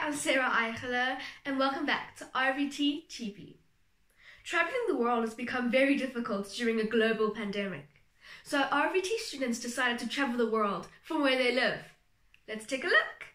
I'm Sarah Eichler, and welcome back to RVT TV. Traveling the world has become very difficult during a global pandemic. So RVT students decided to travel the world from where they live. Let's take a look.